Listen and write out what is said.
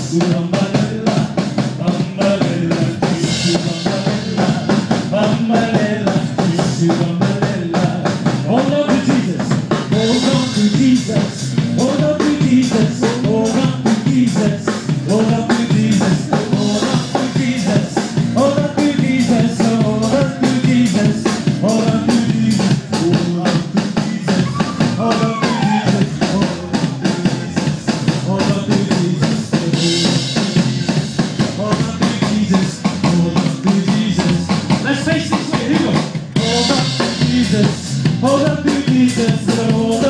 Bambalela, bambalela, bambalela, bambalela, bambalela. Hold on to Jesus, hold on to Jesus, hold on to Jesus, hold on to Jesus, hold on to Jesus, hold on to Jesus, hold on to Jesus, hold on to Jesus, hold on to Jesus, hold on to Jesus, hold on to Jesus, hold on to Jesus, hold on to Jesus, hold on to Jesus. Let's face this way, here we go. Hold on to Jesus, hold on to Jesus, hold on.